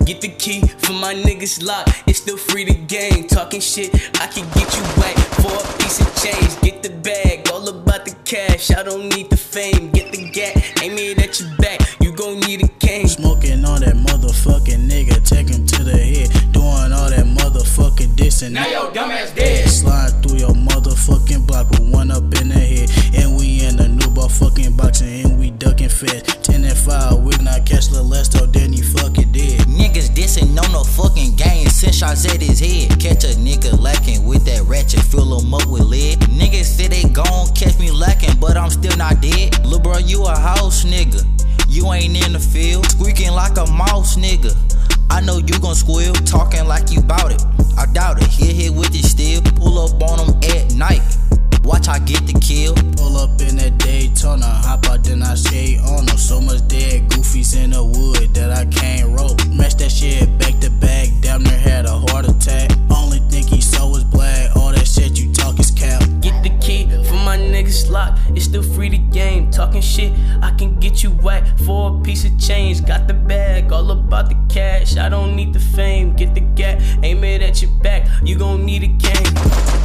Get the key for my niggas locked, it's still free to game. Talking shit, I can get you whack for a piece of change. Get the bag, all about the cash, I don't need the fame. Get the gat, aim it at your back, you gon' need a cane. Smoking on that motherfucking nigga, take him to the head. Doing all that motherfucking dissing. Now your dumb ass dead. Slide through your motherfucking block with one up in the head. And we in the new motherfucking boxing, and we ducking fast. 10 and 5, we not catch Lil Lesto, then he fucking dead. Niggas dissing on no fucking game, send shots at his head. Catch a nigga lacking with that ratchet, fill him up with lead. Niggas say they gon' catch me lacking, but I'm still not dead. Lil' bro, you a house nigga, you ain't in the field. Squeaking like a mouse nigga, I know you gon' squeal. Talking like you bout it, I doubt it. Hit with this steel, pull up on them at night, watch I get the kill. Pull up in that Daytona, hop out then I skate on them. So much dead goofies in the wood that I can't roll. Match that shit back to back, damn near had a heart attack. Only thing he saw was black, all that shit you talk is cap. Get the key for my niggas locked, it's still free to game. Talking shit, I can get you whack for a piece of change. Got the bag, all about the cash, I don't need the fame. Get the gat, aim it at your back, you gon' need a cane.